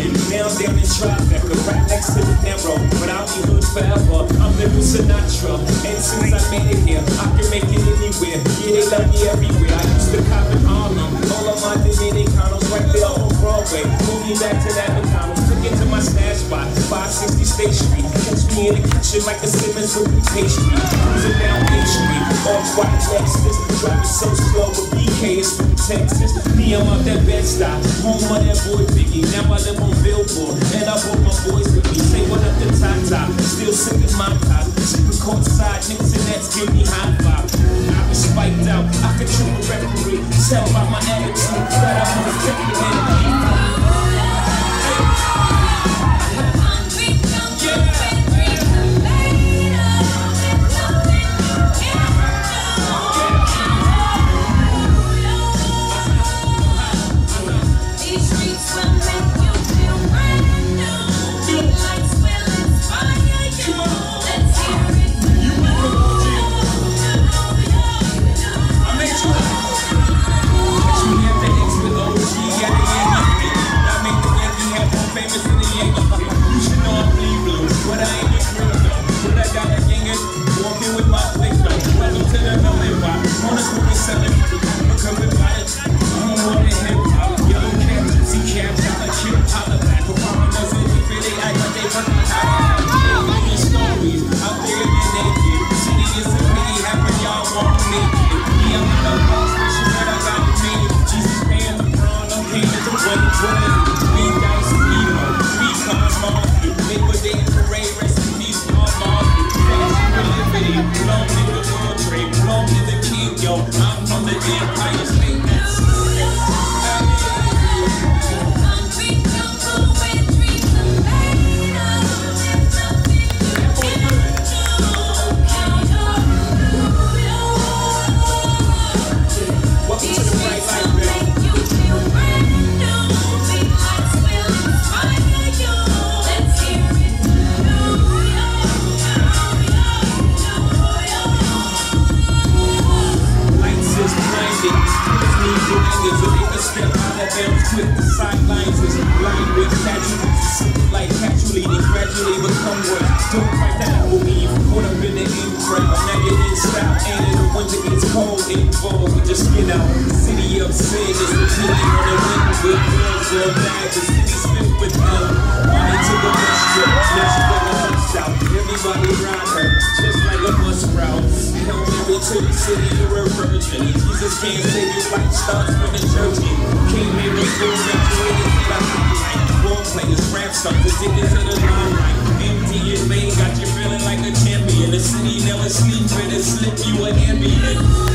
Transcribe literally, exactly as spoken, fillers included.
Now I'm down in Tribeca, right next to the narrow, but I'll be hood forever. I'm living Sinatra, and since I made it here, I can make it anywhere. Yeah, they love me everywhere. I used to cop in Harlem, all of my Dominicanos right there on Broadway. Moving back to that McDonald's, took it to my stash spot, five sixty State Street. Catch me in the kitchen like a Simmons with the pastry. Cruising down Main Street, off-white Lexus, driving so slow with B K is from Texas. Me, I'm out that Bed-Stuy, home of that boy Biggie. Now I live on Billboard, and I brought my boys with me. Say what up to Tata, still singing my pop. Super courtside, niggas and that's give me high five. I was spiked out, I could trip a referee. Tell by my attitude that I'm on the fifty and I'm from the Empire State. Quick, the sidelines is lined with casualties, like casually, they gradually become what don't fight that believe. Caught up in the in crowd, now you're in style, and in the winter gets cold, involved with your skin out. The city of sin is routine on the wind with girls, girl bad, the city's filled with them. Money to the west strip, now she got a house out. Everybody around her, just like a bus route. Hell, married to the city, you're a virgin. Jesus can't save you like stars from the church. Came here with full graduated, like role players, rap stars, addicted to the limelight. Empty and vain, got you feeling like a champion. The city never sleeps, but it slip you an ambient.